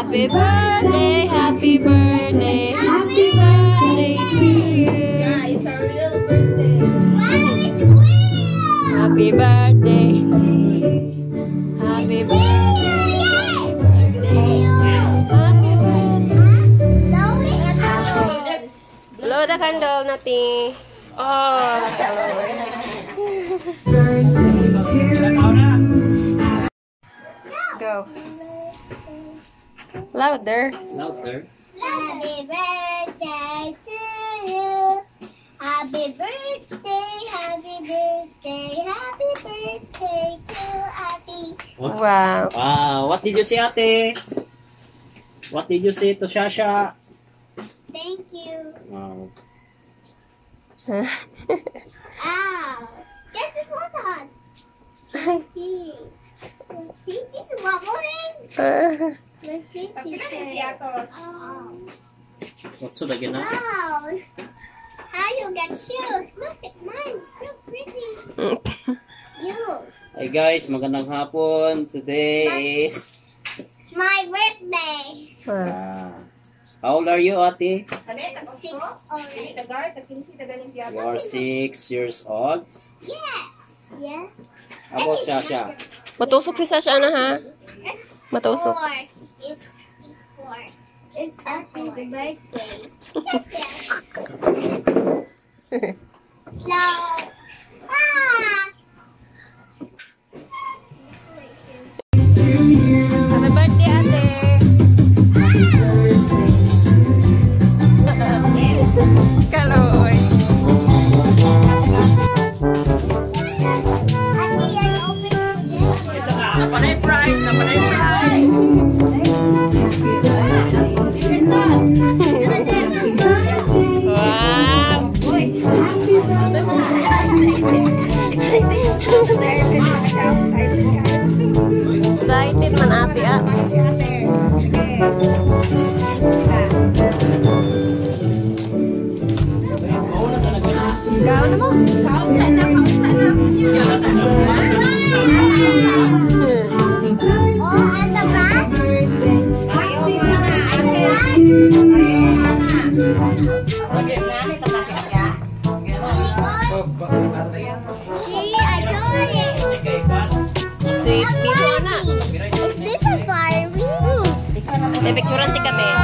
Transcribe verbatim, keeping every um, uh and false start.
Happy birthday, happy birthday, happy birthday to you. Yeah, it's our real birthday. It's real. Happy birthday. Happy birthday. Happy birthday. Blow the candle, Nati. Oh. Go. Louder. Louder. Happy birthday to you. Happy birthday, happy birthday, happy birthday to Ate. Wow. Wow. What did you say, Ate? What did you say to Shasha? Thank you. Wow. Ow. Guess it's what hot. See. See, it's wobbling. Let's see. Oh. What's the again? Wow. How you get shoes? Look at mine. So pretty. You. Hi guys, magandang hapon. Today is My birthday. ah, how old are you, Ate? Six already. You are six years old. Yes. Yeah. How about Shasha? Matusok si Sasha na ha. It's Matusok. four. It's four. It's Happy birthday. No. Ah. Happy birthday, ate. Kaloy. Napanay prize, napanay prize. Wow. Excited man ate ah. Gawin na mo. Kausan na, kausan na. Oh, and the back? Ayaw mana, ate. Ayaw mana. See, I told you. Si Bibo na. Is this a Barbie? May picturean ti kami.